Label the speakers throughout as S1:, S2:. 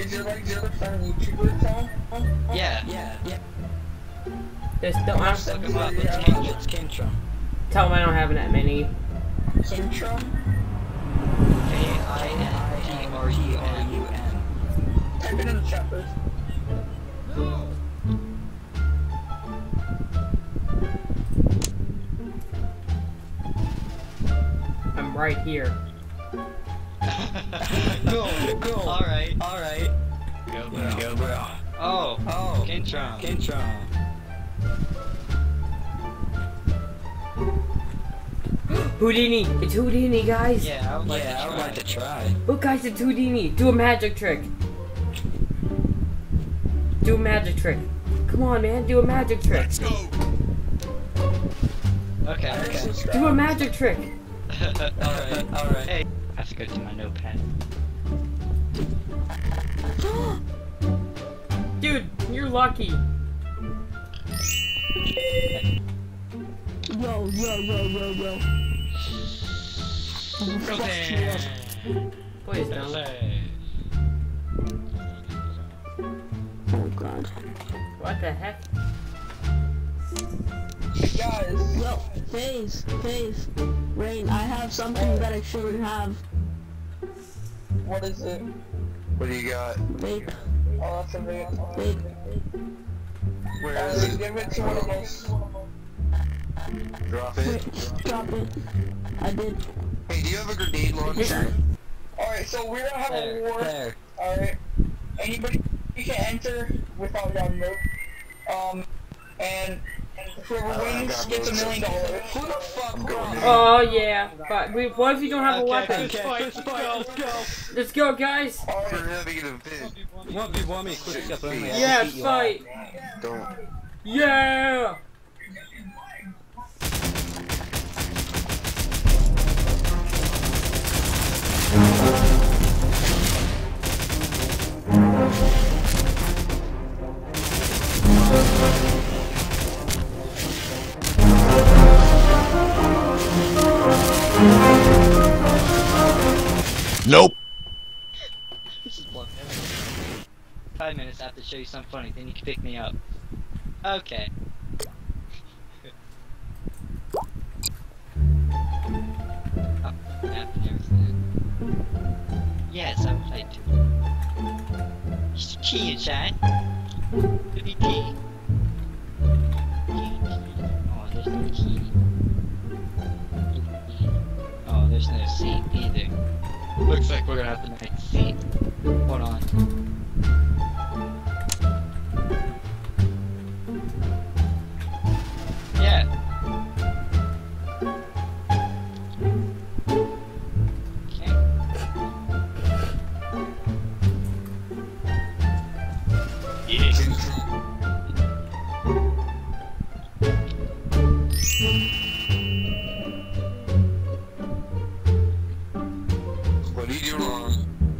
S1: is your like the other friend YouTuber channel?
S2: Yeah.
S3: Just don't
S2: Let's look him up. It's Kintron.
S3: tell him I don't have that many.
S1: Kintron?
S2: Kintron.
S1: Type it in the chat first.
S3: I'm right here.
S2: Go. Alright. Go, bro. Oh, Kintron.
S3: Houdini! It's Houdini, guys!
S2: Yeah, I would like to try.
S3: Look, guys, it's Houdini! Do a magic trick! Do a magic trick! Come on, man, do a magic trick!
S4: Let's go.
S2: Okay.
S3: Do a magic trick!
S2: Alright. Hey, I have to go to my notepad.
S3: Dude, you're lucky!
S5: Yo.
S3: Please don't.
S5: Oh god.
S3: What the heck?
S1: Guys.
S5: Yo, Phase. Rain, I have something that I shouldn't have.
S1: What is it?
S6: What do you got?
S5: Vape.
S1: Oh, that's a vape.
S5: Vape.
S6: Where is it?
S1: Give it to one of us.
S6: Drop it.
S5: Wait, drop it. I did.
S6: Hey, do you have a grenade launcher?
S1: Alright, so we're gonna have a war.
S2: There.
S1: Alright. Anybody you can enter without your note. And whoever wins gets $1 million.
S2: Who the fuck
S6: I'm going in.
S3: Oh, yeah. But wait, what if you don't have a weapon?
S2: Let's go.
S3: Let's go, guys!
S6: We're having an event.
S2: 1v1 me, quick step only.
S3: Yeah, fight!
S6: Don't.
S3: Yeah!
S4: Nope.
S2: This is 5 minutes, I have to show you something funny, then you can pick me up. Okay. Oh, map and everything. Yes, I would like to. Just a key inside. Could be key. Key. Oh, there's no key. Oh, there's no seat either. Looks like we're gonna have to make a seat. Hold on. Yeah. Okay. Yeah.
S6: What are you doing wrong?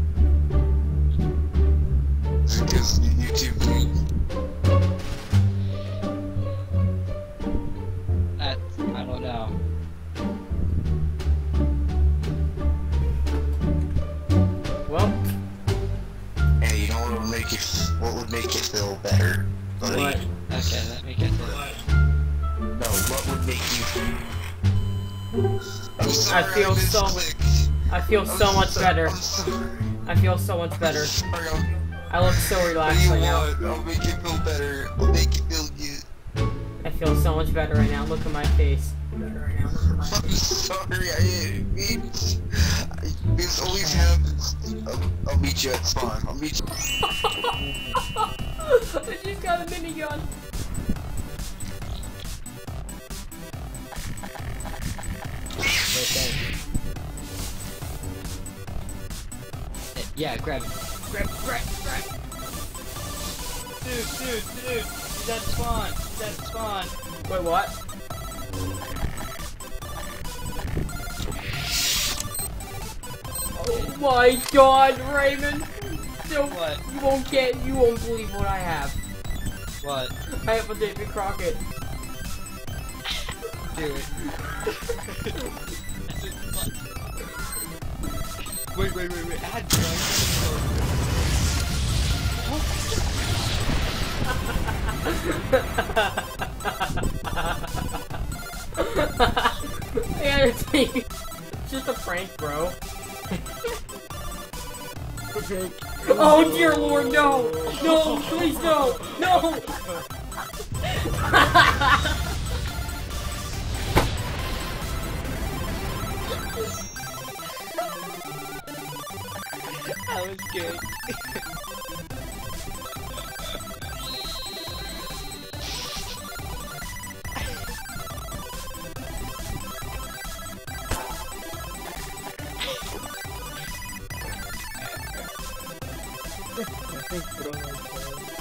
S6: Because YouTube.
S2: I don't know.
S3: Well,
S6: Hey, you know what would make you feel better, buddy?
S3: what?
S2: Okay, let me get this.
S6: No, what would make you feel? I'm
S3: I
S6: sorry,
S3: feel so-
S6: misclicked.
S3: I feel so much better.
S6: I'm sorry.
S3: I feel so much better.
S6: Sorry,
S3: I look so
S6: what do
S3: relaxed
S6: you
S3: right now.
S6: want? I'll make you feel better. I'll make you feel good.
S3: I feel so much better right now. Look at my face.
S6: I'm sorry, I didn't mean to. This always happens. I'll meet you at spawn. I'll meet you.
S3: I just got a minigun.
S2: Yeah, grab it. Grab. Dude. He's at spawn.
S3: Wait, what? Oh my god, Raymond! So,
S2: What?
S3: you won't believe what I have.
S2: What?
S3: I have a David Crockett.
S2: Do it. Wait. Add one.
S3: Yeah, it's just a prank, bro. Oh dear lord, no! No, please no! No!
S2: That was good.
S3: I think, bro,